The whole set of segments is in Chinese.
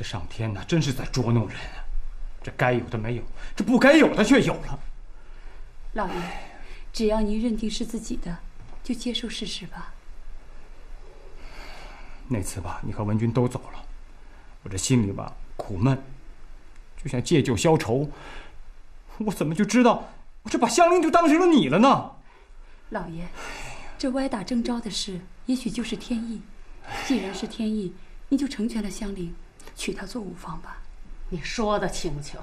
这上天呐，真是在捉弄人啊！这该有的没有，这不该有的却有了。 老爷，只要您认定是自己的，就接受事实吧。 那次吧，你和文君都走了，我这心里吧苦闷，就想借酒消愁。我怎么就知道，我这把香菱就当成了你了呢？ 老爷，这歪打正着的事，也许就是天意。既然是天意，你就成全了香菱，娶她做五房吧。 你说的轻巧。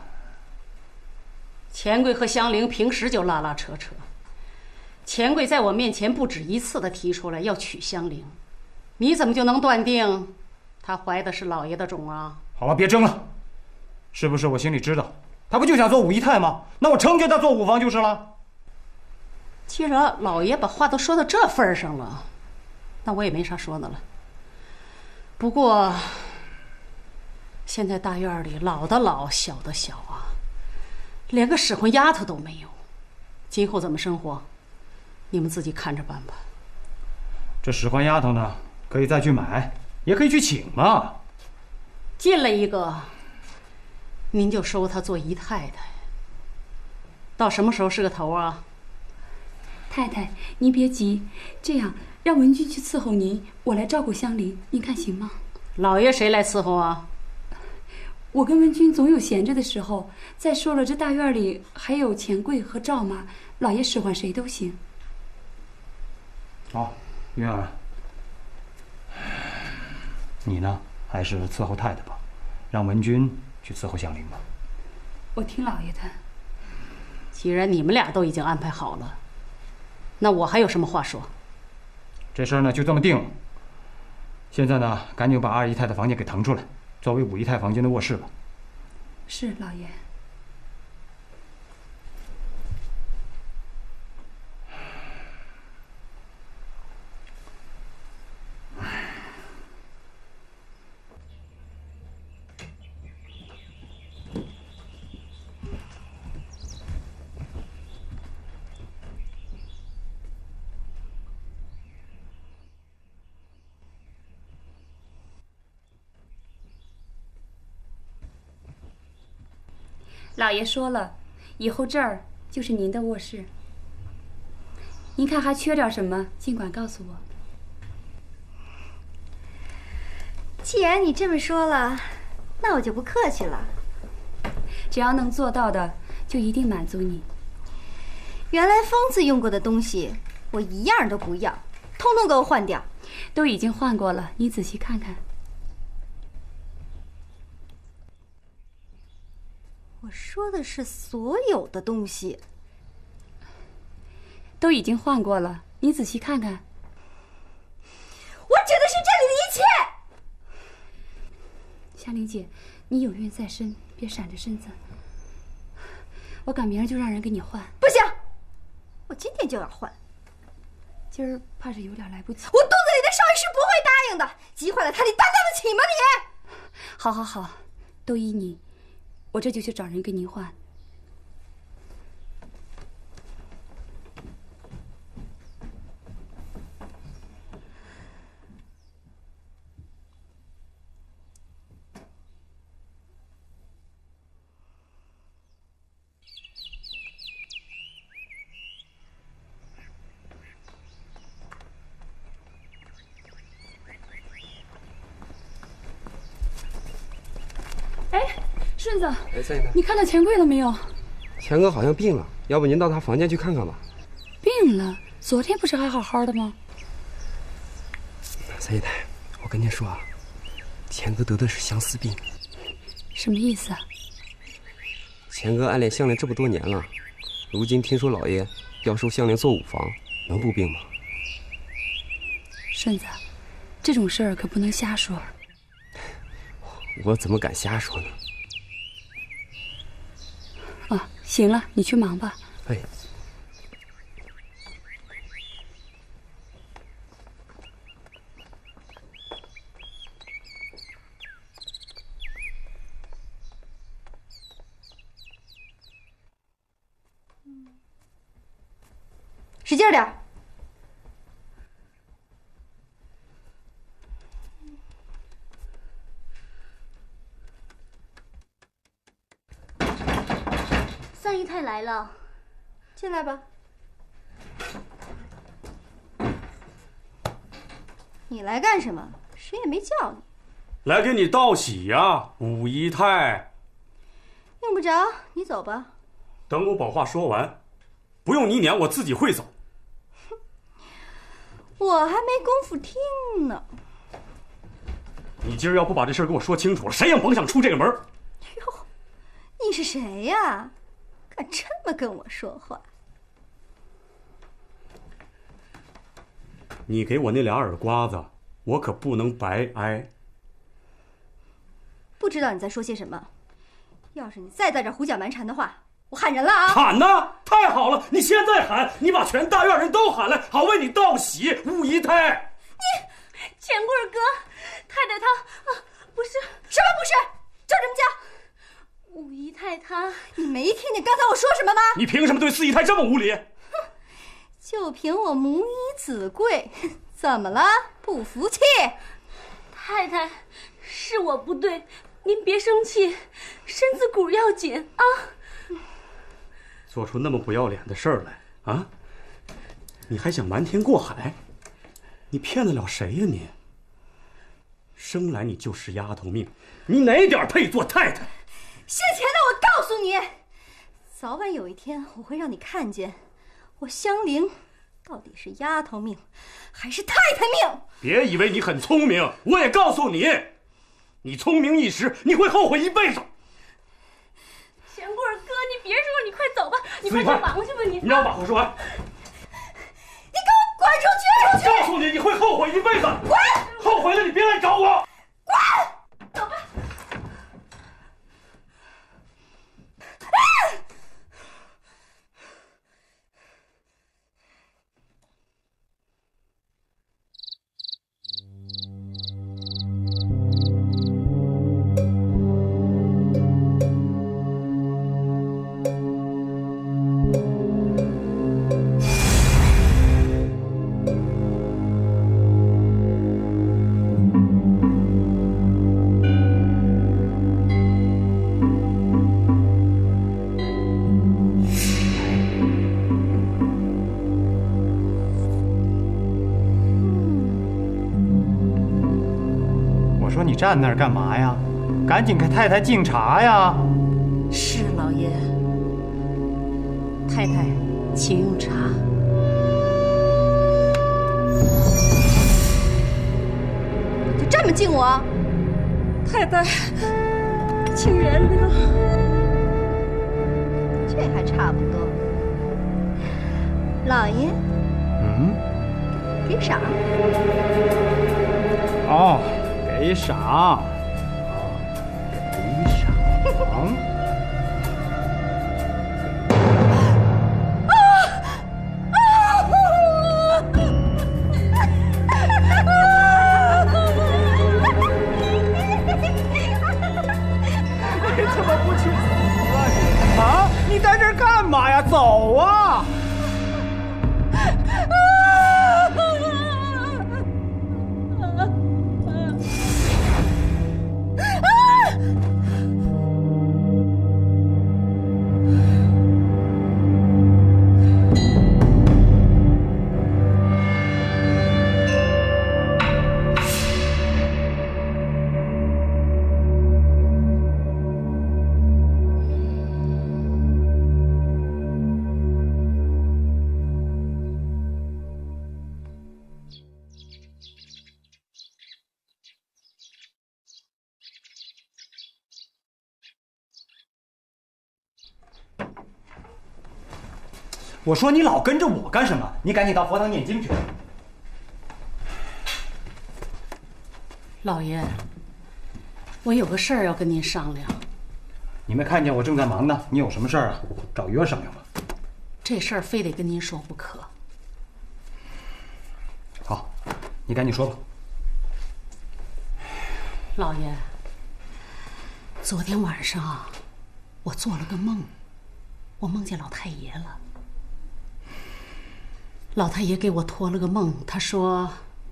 钱柜和香菱平时就拉拉扯扯，钱柜在我面前不止一次的提出来要娶香菱，你怎么就能断定她怀的是老爷的种啊？ 好了，别争了，是不是我心里知道，他不就想做五姨太吗？那我成全他做五房就是了。 既然老爷把话都说到这份上了，那我也没啥说的了。不过现在大院里老的老，小的小啊，连个使唤丫头都没有，今后怎么生活，你们自己看着办吧。 这使唤丫头呢，可以再去买，也可以去请嘛。 进来一个，您就收她做姨太太，到什么时候是个头啊？ 太太，您别急，这样让文君去伺候您，我来照顾香菱，您看行吗？ 老爷谁来伺候啊？ 我跟文君总有闲着的时候。再说了，这大院里还有钱柜和赵妈，老爷使唤谁都行。 好，云儿，你呢，还是伺候太太吧，让文君去伺候香菱吧。 我听老爷的。 既然你们俩都已经安排好了，那我还有什么话说？ 这事儿呢就这么定了。现在呢，赶紧把二姨太的房间给腾出来，作为五姨太房间的卧室吧。 是，老爷。老爷说了，以后这儿就是您的卧室。您看还缺点什么，尽管告诉我。 既然你这么说了，那我就不客气了。 只要能做到的，就一定满足你。 原来疯子用过的东西，我一样都不要，通通给我换掉。 都已经换过了，你仔细看看。 我说的是所有的东西， 都已经换过了，你仔细看看。 我指的是这里的一切。 香菱姐，你有孕在身，别闪着身子。我赶明儿就让人给你换。 不行，我今天就要换。 今儿怕是有点来不及。 我肚子里的少爷是不会答应的，急坏了他，你担当得起吗你？ 好好好，都依你。我这就去找人给您换。哎，顺子， 三姨太， 你看到钱柜了没有？ 钱哥好像病了，要不您到他房间去看看吧。 病了？昨天不是还好好的吗？ 三姨太，我跟您说啊，钱哥得的是相思病。 什么意思啊？ 钱哥暗恋香菱这么多年了，如今听说老爷要收香菱做五房，能不病吗？ 顺子，这种事儿可不能瞎说。 我怎么敢瞎说呢？ 啊，行了，你去忙吧。 哎。 使劲点。 三姨太来了， 进来吧。你来干什么？谁也没叫你。 来给你道喜呀，五姨太。 用不着，你走吧。 等我把话说完，不用你撵，我自己会走。 我还没工夫听呢。 你今儿要不把这事给我说清楚了，谁也甭想出这个门。 哟，你是谁呀？敢这么跟我说话？ 你给我那俩耳刮子，我可不能白挨。 不知道你在说些什么。要是你再在这胡搅蛮缠的话，我喊人了啊！ 喊呢？太好了，你现在喊，你把全大院人都喊来，好为你道喜。五姨太， 你钱贵哥，太太她不是什么不是，就这么叫。 五姨太她， 你没听见刚才我说什么吗？ 你凭什么对四姨太这么无礼？ 哼，就凭我母以子贵，怎么了？不服气？ 太太，是我不对，您别生气，身子骨要紧啊。 做出那么不要脸的事儿来啊！你还想瞒天过海？你骗得了谁呀你？生来你就是丫头命，你哪点配做太太？ 姓钱的，我告诉你，早晚有一天我会让你看见，我香菱到底是丫头命，还是太太命。 别以为你很聪明，我也告诉你，你聪明一时，你会后悔一辈子。 钱贵哥，你别说，你快走吧，你快去忙去吧你。 你让我把话说完。 你给我滚出去！ 我告诉你，你会后悔一辈子。 滚！ 后悔了你别来找我。 滚！ 走吧。 你站那儿干嘛呀？赶紧给太太敬茶呀！ 是老爷。太太，请用茶。 就这么敬我？ 太太，请原谅。 这还差不多。老爷，给赏。 哦。给赏，给赏。你怎么不去死啊你？啊！你在这儿干嘛呀？走啊！我说你老跟着我干什么？你赶紧到佛堂念经去。 老爷，我有个事儿要跟您商量。 你没看见我正在忙呢？你有什么事儿啊？找约商量吧。 这事儿非得跟您说不可。 好，你赶紧说吧。 老爷，昨天晚上我做了个梦，我梦见老太爷了。老太爷给我托了个梦，他说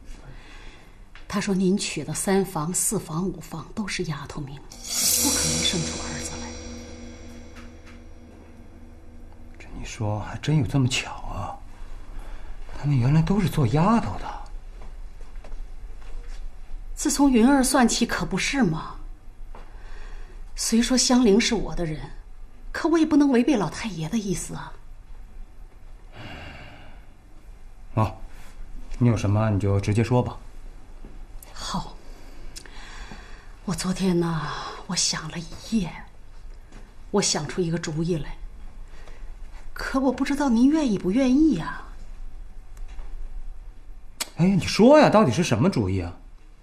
您娶的3房、4房、5房都是丫头命，不可能生出儿子来。 说还真有这么巧啊！他们原来都是做丫头的。 自从云儿算起，可不是吗？虽说香菱是我的人，可我也不能违背老太爷的意思啊。 哦，你有什么你就直接说吧。 好，我昨天呢，我想了一夜，我想出一个主意来，可我不知道您愿意不愿意呀？ 哎呀，你说呀，到底是什么主意啊？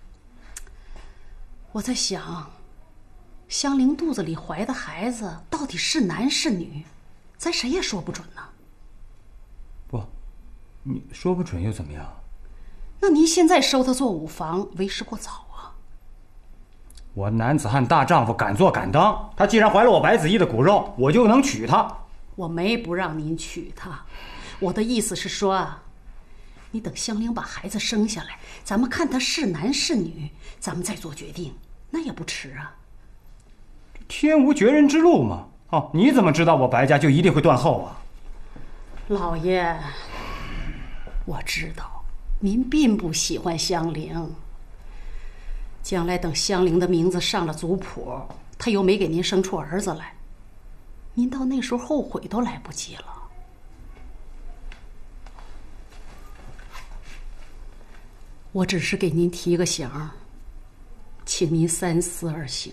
我在想，香菱肚子里怀的孩子到底是男是女，咱谁也说不准呢。 不，你说不准又怎么样？ 那您现在收她做五房，为时过早啊。 我男子汉大丈夫，敢做敢当。她既然怀了我白子义的骨肉，我就能娶她。 我没不让您娶她，我的意思是说啊，你等香菱把孩子生下来，咱们看她是男是女，咱们再做决定，那也不迟啊。 天无绝人之路嘛。哦，你怎么知道我白家就一定会断后啊？ 老爷，我知道您并不喜欢香菱，将来等香菱的名字上了族谱，她又没给您生出儿子来，您到那时候后悔都来不及了。我只是给您提个醒，请您三思而行。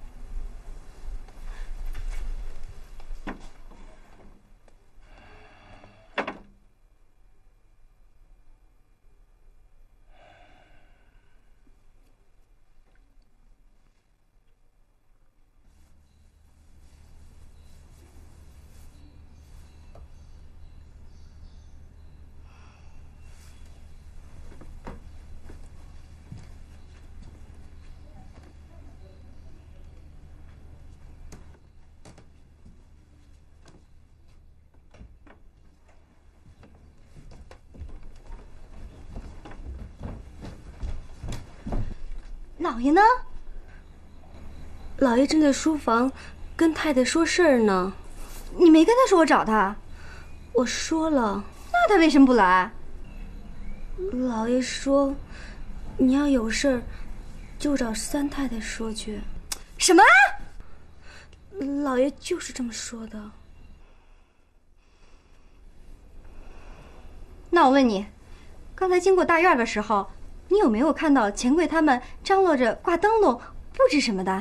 老爷呢？ 老爷正在书房跟太太说事儿呢。 你没跟他说我找他？ 我说了。 那他为什么不来？ 老爷说，你要有事儿，就找三太太说去。 什么？ 老爷就是这么说的。 那我问你，刚才经过大院的时候，你有没有看到钱柜他们张罗着挂灯笼、布置什么的？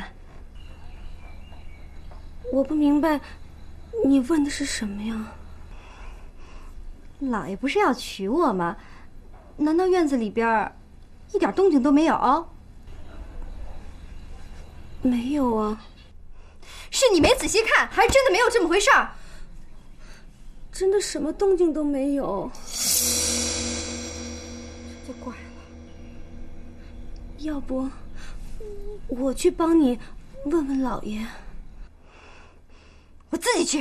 我不明白，你问的是什么呀？ 老爷不是要娶我吗？难道院子里边一点动静都没有？ 没有啊。 是你没仔细看，还是真的没有这么回事儿？ 真的什么动静都没有。 这就怪了。 要不，我去帮你问问老爷。 我自己去。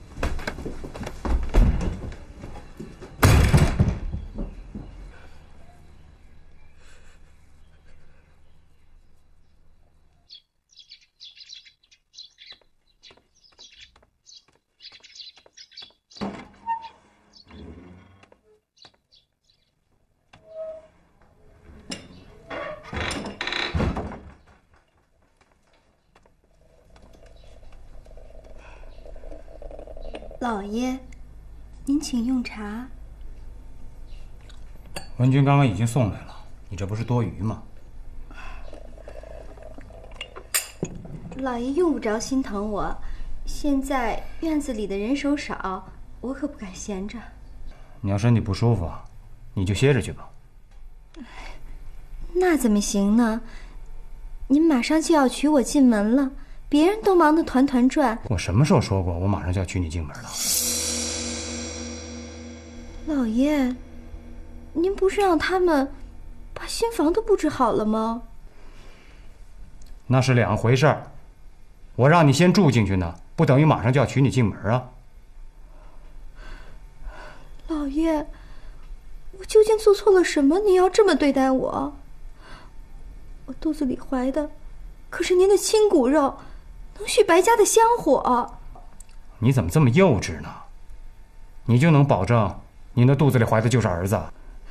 老爷，您请用茶。 文君刚刚已经送来了，你这不是多余吗？ 老爷用不着心疼我，现在院子里的人手少，我可不敢闲着。 你要身体不舒服，你就歇着去吧。 那怎么行呢？您马上就要娶我进门了，别人都忙得团团转。 我什么时候说过我马上就要娶你进门了？ 老爷，您不是让他们把新房都布置好了吗？ 那是两回事儿。我让你先住进去呢，不等于马上就要娶你进门啊。 老爷，我究竟做错了什么？您要这么对待我？我肚子里怀的可是您的亲骨肉，能续白家的香火。 你怎么这么幼稚呢？ 你就能保证您的肚子里怀的就是儿子？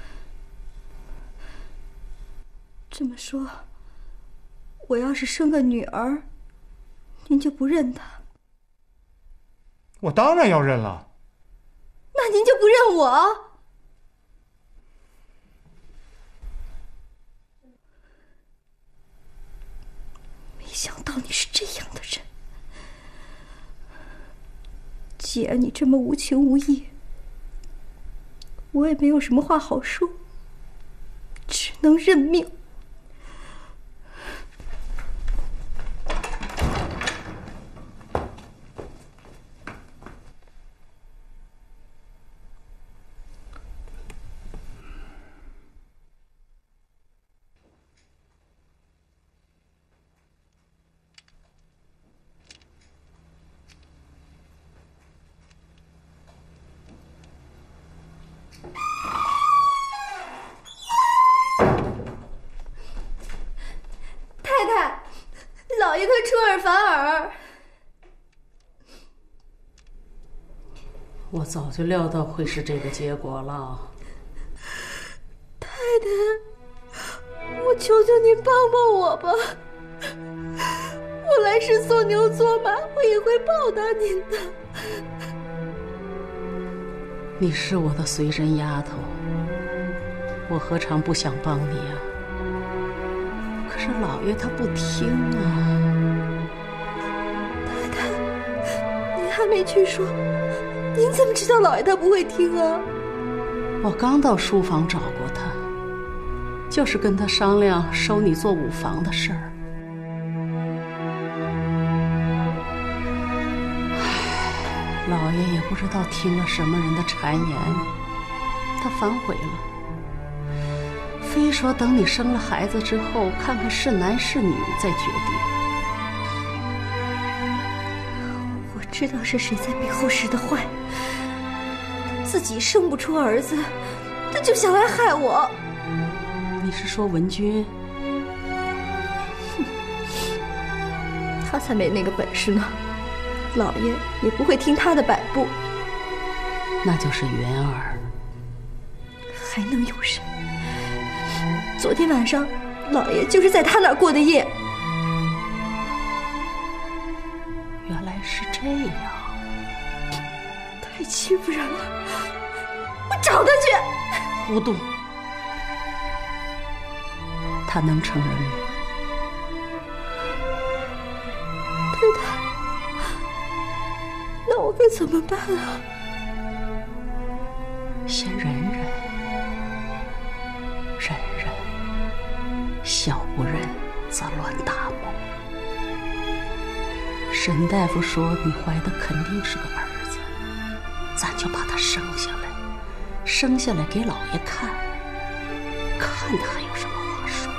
这么说，我要是生个女儿，您就不认她？ 我当然要认了。 那您就不认我？没想到你是这样的人。既然你这么无情无义，我也没有什么话好说，只能认命。老爷快出尔反尔！ 我早就料到会是这个结果了。 太太，我求求您帮帮我吧！我来世做牛做马，我也会报答您的。 你是我的随身丫头，我何尝不想帮你啊？可是老爷他不听啊。 太太，您还没去说，您怎么知道老爷他不会听啊？ 我刚到书房找过他，就是跟他商量收你做五房的事儿。老爷也不知道听了什么人的谗言，他反悔了，非说等你生了孩子之后，看看是男是女再决定。 我知道是谁在背后使的坏，他自己生不出儿子，他就想来害我。 你是说文君？ 他才没那个本事呢，老爷也不会听他的摆布。 那就是元儿。 还能有谁？昨天晚上，老爷就是在他那儿过的夜。 原来是这样， 太欺负人了！我找他去。 糊涂，他能承认吗？ 太太，那我该怎么办啊？ 先忍忍，忍忍，小不忍则乱大谋。沈大夫说你怀的肯定是个儿子，咱就把他生下来，生下来给老爷看，看他还有什么话说。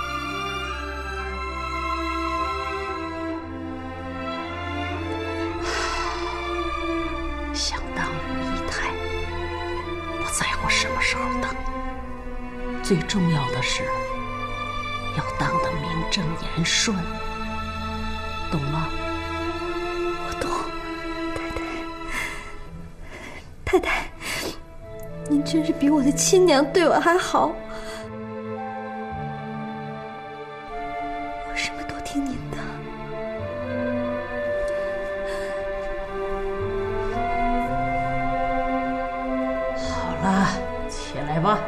想当如意胎，不在乎什么时候当，最重要的是要当得名正言顺，懂吗？ 我懂，太太，您真是比我的亲娘对我还好。我什么都听您的。 好了，起来吧。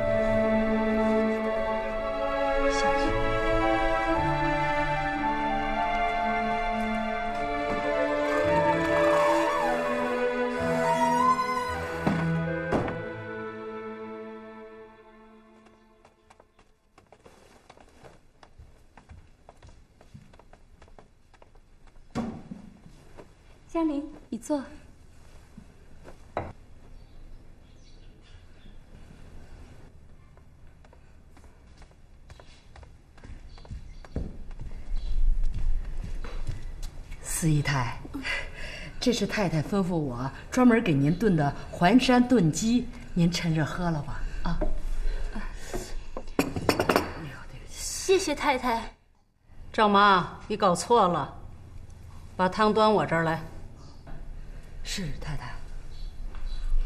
下去。 香菱，你坐。 四姨太，这是太太吩咐我专门给您炖的环山炖鸡，您趁热喝了吧。啊， 谢谢太太。 赵妈，你搞错了，把汤端我这儿来。 是太太。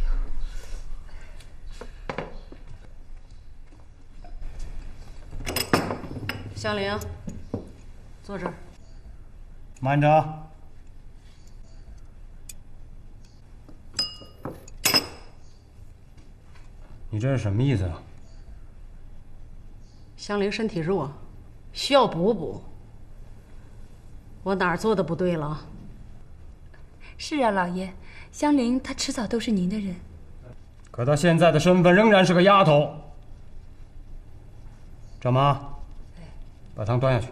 香菱，坐这儿。 慢着。你这是什么意思啊？ 香菱身体弱，需要补补。我哪儿做的不对了？ 是啊，老爷，香菱她迟早都是您的人。 可她现在的身份仍然是个丫头。张妈，把汤端下去。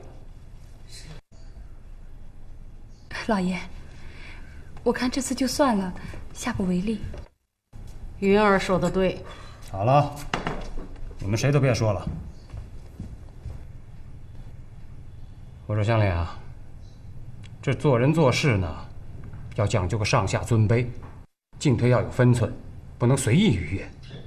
老爷，我看这次就算了，下不为例。 云儿说的对。 好了，你们谁都别说了。我说香莲啊，这做人做事呢，要讲究个上下尊卑，进退要有分寸，不能随意逾越。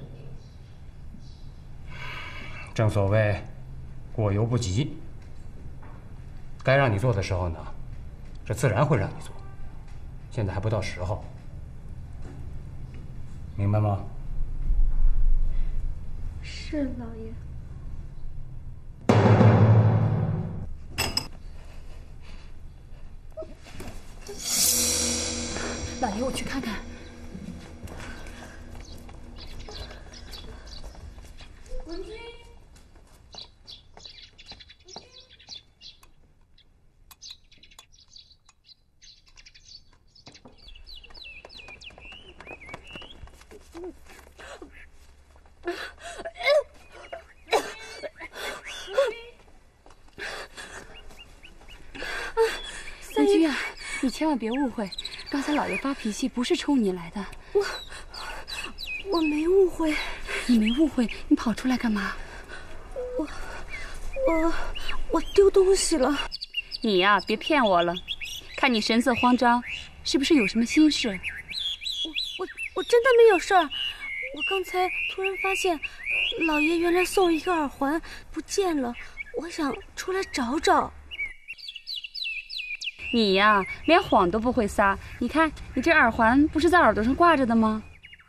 正所谓过犹不及，该让你做的时候呢，这自然会让你做。现在还不到时候，明白吗？ 是老爷。 老爷，我去看看。 文君， 文君啊，你千万别误会，刚才老爷发脾气不是冲你来的。 我没误会。 你没误会，你跑出来干嘛？ 我丢东西了。 你呀，别骗我了，看你神色慌张，是不是有什么心事？ 我真的没有事儿。我刚才突然发现，老爷原来送一个耳环不见了，我想出来找找。 你呀，连谎都不会撒。你看，你这耳环不是在耳朵上挂着的吗？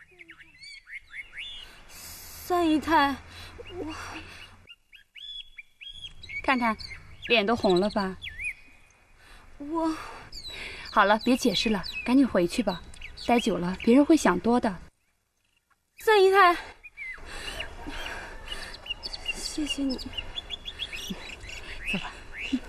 三姨太，我看看，脸都红了吧？好了，别解释了，赶紧回去吧。待久了，别人会想多的。 三姨太，谢谢你。 走吧。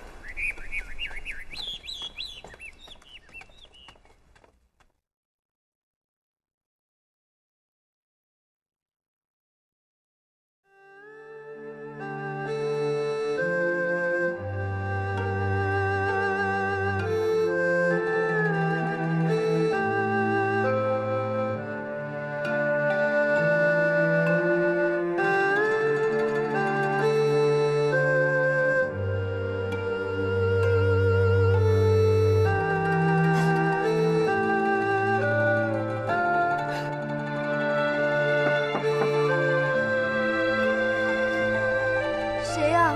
谁呀？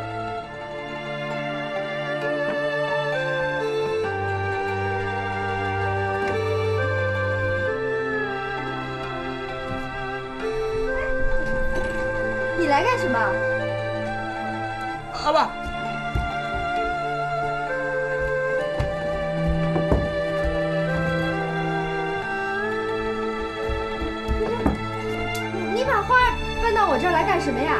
你来干什么？ 阿爸， 你把花搬到我这儿来干什么呀？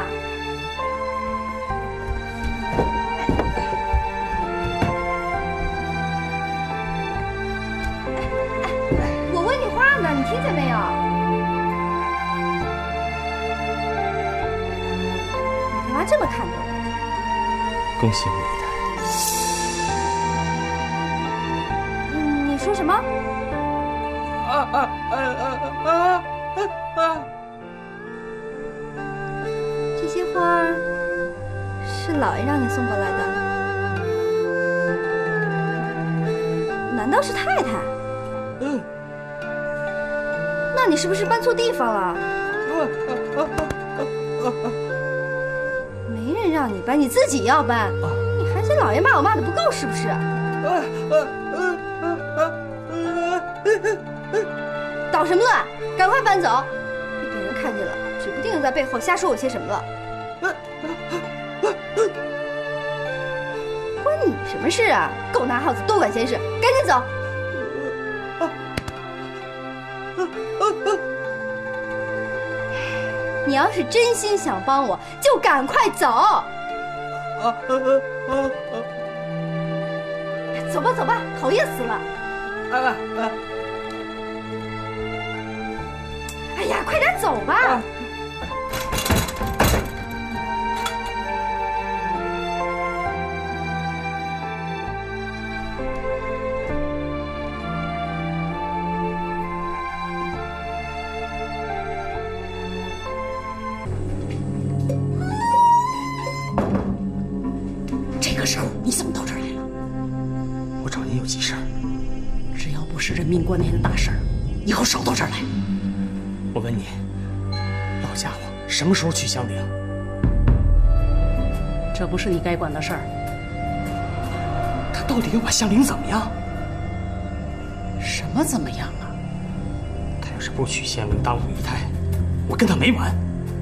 我问你话呢，你听见没有？你干嘛这么看着我？ 恭喜你， 你说什么？这些花是老爷让你送过来的？难道是太太？那你是不是搬错地方了？没人让你搬，你自己要搬。你还嫌老爷骂我骂的不够是不是？捣什么乱？赶快搬走！一被人看见了，指不定在背后瞎说我些什么了。 什么事啊？狗拿耗子多管闲事，赶紧走！你要是真心想帮我，就赶快走！走吧走吧，讨厌死了！哎呀，快点走吧！ 这个时候你怎么到这儿来了？ 我找您有急事儿。 只要不是人命关天的大事儿，以后少到这儿来。 我问你，老家伙什么时候去香菱？ 这不是你该管的事儿。 他到底要把香菱怎么样？ 什么怎么样啊？ 他要是不娶香菱当五姨太，我跟他没完。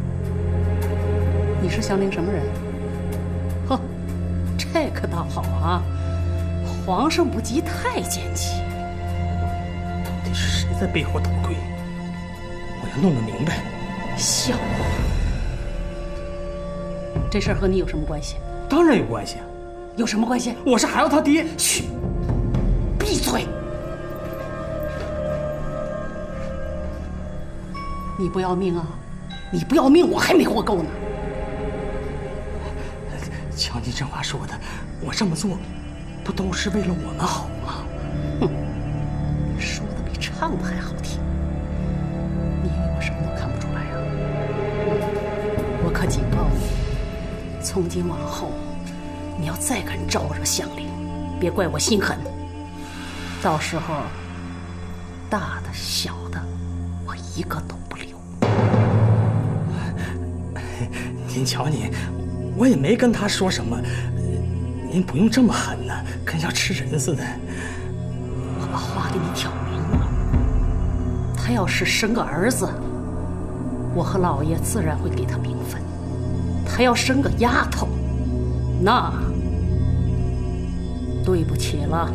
你是香菱什么人？呵，这可倒好啊，皇上不急太监急。 到底是谁在背后捣鬼？我要弄个明白。 笑话！这事儿和你有什么关系？ 当然有关系啊！ 有什么关系？ 我是海妖他爹。 嘘，闭嘴！你不要命啊？你不要命，我还没活够呢。 瞧你这话说的，我这么做，不都是为了我们好吗？ 哼，说的比唱的还好听。你以为我什么都看不出来啊？我可警告你，从今往后，你要再敢招惹香菱，别怪我心狠。到时候，大的小的，我一个都不留。 您瞧您，我也没跟他说什么，您不用这么狠呢，跟要吃人似的。 我把话给你挑明了，他要是生个儿子，我和老爷自然会给他名分；他要生个丫头，那对不起了。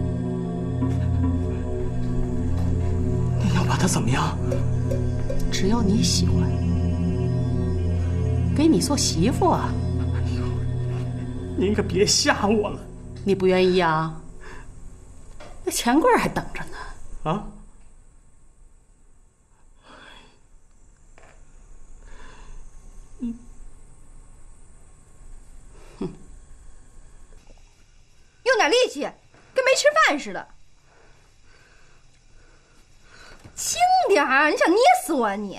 您要把他怎么样？ 只要你喜欢，给你做媳妇啊！ 您可别吓我了。 你不愿意啊？那钱柜还等着呢。 啊？ 哼，用点力气，跟没吃饭似的。轻点儿，你想捏死我啊你！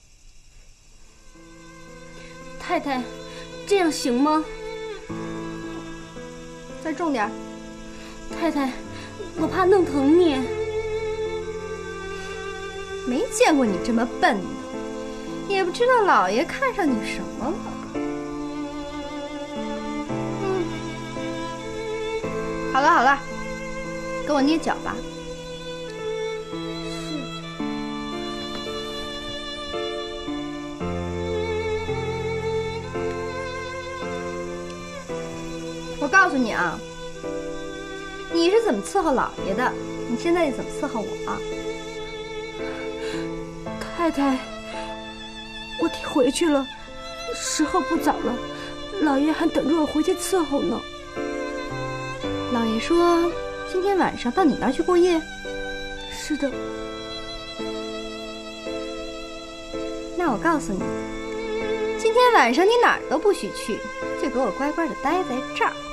太太，这样行吗？ 再重点。 太太，我怕弄疼你。 没见过你这么笨的，也不知道老爷看上你什么了。好了好了，给我捏脚吧。我告诉你啊，你是怎么伺候老爷的，你现在怎么伺候我啊？ 太太，我得回去了，时候不早了，老爷还等着我回去伺候呢。 老爷说今天晚上到你那儿去过夜？ 是的。 那我告诉你，今天晚上你哪儿都不许去，就给我乖乖的待在这儿。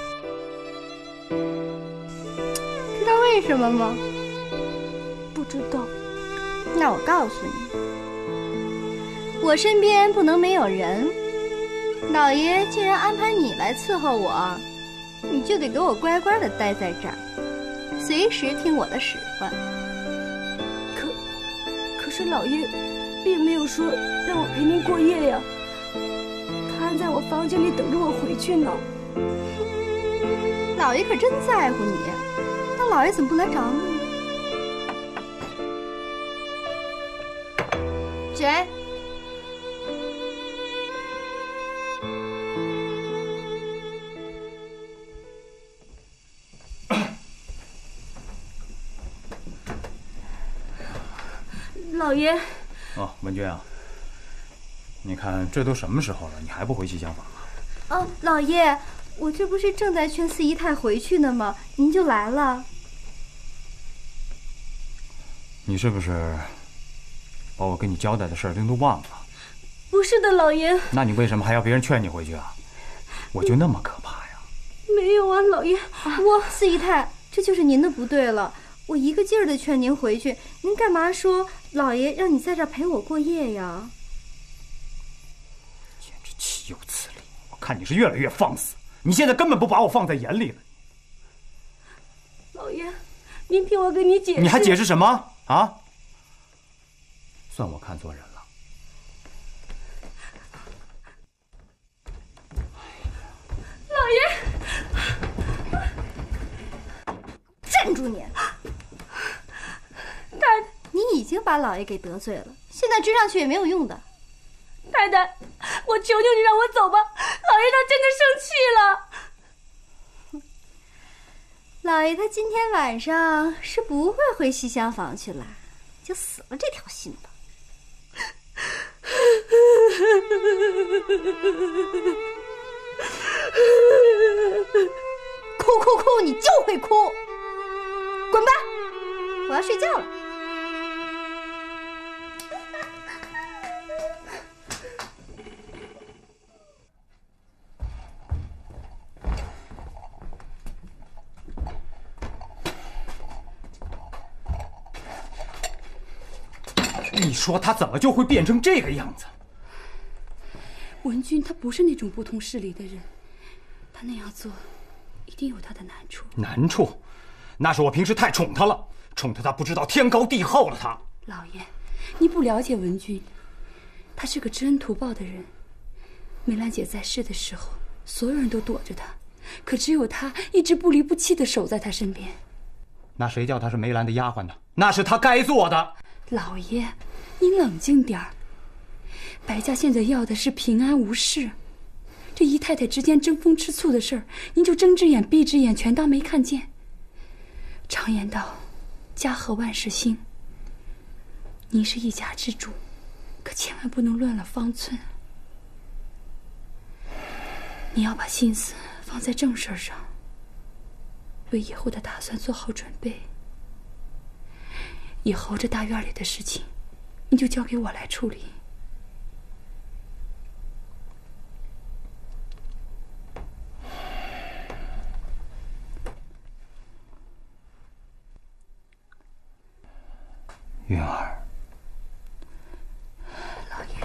知道为什么吗？ 不知道。 那我告诉你，我身边不能没有人。老爷既然安排你来伺候我，你就得给我乖乖的待在这儿，随时听我的使唤。 可是老爷并没有说让我陪您过夜呀，他还在我房间里等着我回去呢。 老爷可真在乎你，那老爷怎么不来找你呢？谁？ 老爷。 哦，文君啊，你看这都什么时候了，你还不回西厢房啊？ 哦，老爷，我这不是正在劝四姨太回去呢吗？您就来了。 你是不是把我跟你交代的事儿都忘了？ 不是的，老爷。 那你为什么还要别人劝你回去啊？我就那么可怕呀？ 没有啊，老爷， 四姨太，这就是您的不对了。我一个劲儿的劝您回去，您干嘛说老爷让你在这儿陪我过夜呀？ 简直岂有此理！我看你是越来越放肆，你现在根本不把我放在眼里了。 老爷，您听我跟你解释。 你还解释什么啊？算我看错人了。 老爷， 站住你！ 太太， 你已经把老爷给得罪了，现在追上去也没有用的。 太太，我求求你让我走吧，老爷他真的生气了。 老爷他今天晚上是不会回西厢房去了，就死了这条心吧。哭，你就会哭，滚吧，我要睡觉了。 你说他怎么就会变成这个样子？ 文君他不是那种不通事理的人，他那样做一定有他的难处。 难处？那是我平时太宠他了，宠得他不知道天高地厚了。他老爷，你不了解文君，他是个知恩图报的人。梅兰姐在世的时候，所有人都躲着他，可只有他一直不离不弃地守在他身边。 那谁叫他是梅兰的丫鬟呢？那是他该做的。 老爷，你冷静点儿。白家现在要的是平安无事，这姨太太之间争风吃醋的事儿，您就睁只眼闭只眼，全当没看见。常言道，家和万事兴。您是一家之主，可千万不能乱了方寸。你要把心思放在正事上，为以后的打算做好准备。以后这大院里的事情，你就交给我来处理。 云儿， 老爷，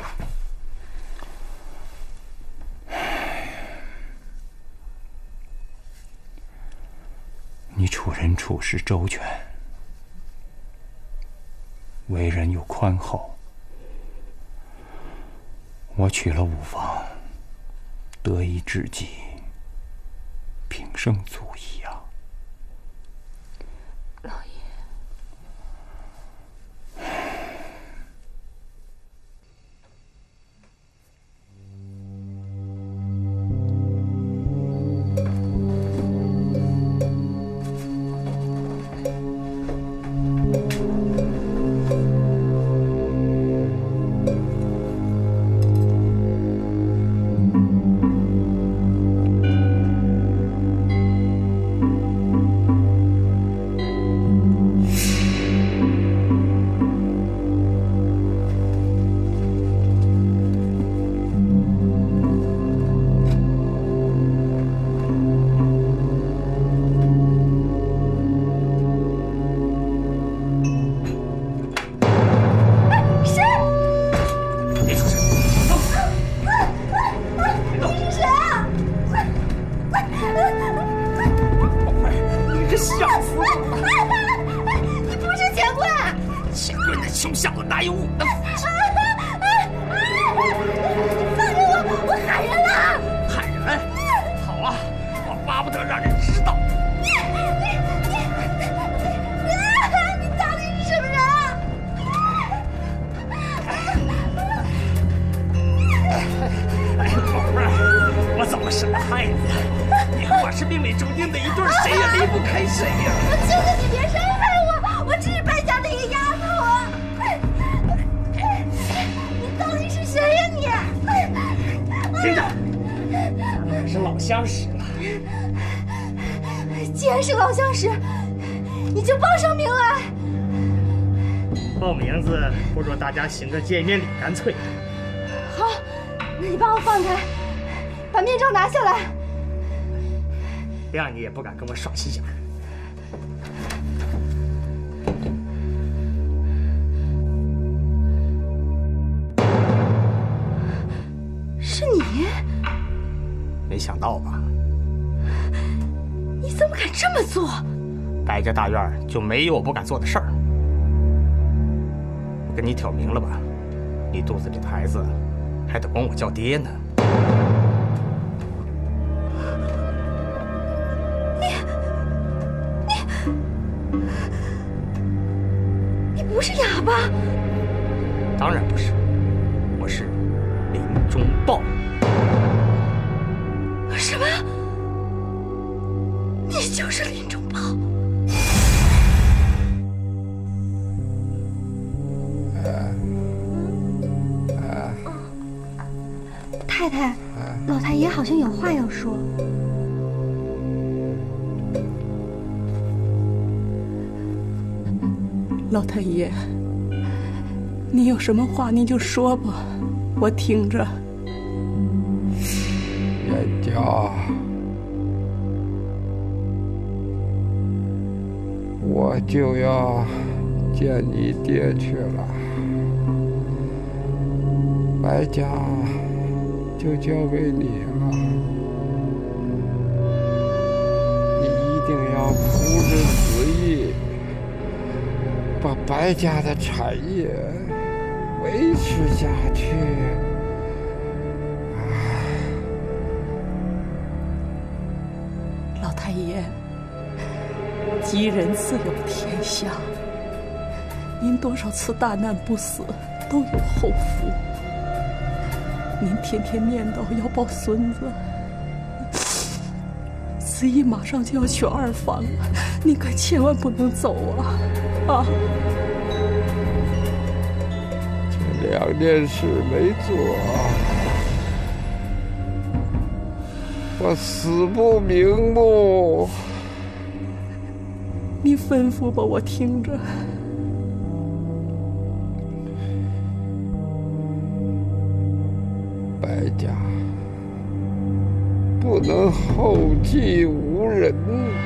你处人处事周全，为人又宽厚。我娶了五房，得以知己，平生足矣啊。 老爷。 听着，咱们可是老相识了。 既然是老相识，你就报上名来。 报名字不如大家行个见面礼干脆。 好，那你把我放开，把面罩拿下来。 谅你也不敢跟我耍心眼儿。 是你？ 没想到吧？ 你怎么敢这么做？ 白家大院就没有我不敢做的事儿。我跟你挑明了吧，你肚子里的孩子还得管我叫爹呢。 你不是哑巴？ 当然不是，我是林中豹。 什么？你就是林中豹？ 太太，老太爷好像有话要说。 老太爷，你有什么话您就说吧，我听着。 燕家，我就要见你爹去了，白家就交给你了，你一定要扶着子义，把白家的产业维持下去。 老太爷，吉人自有天相，您多少次大难不死，都有后福。您天天念叨要抱孙子，子义马上就要娶二房了，您可千万不能走啊！啊！ 这两件事没做，我死不瞑目。 您吩咐吧，我听着。 白家不能后继无人。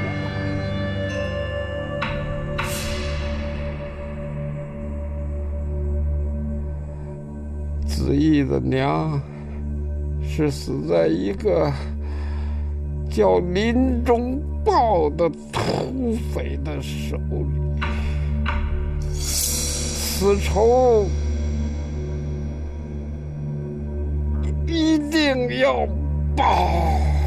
子义的娘是死在一个叫林中豹的土匪的手里，此仇一定要报。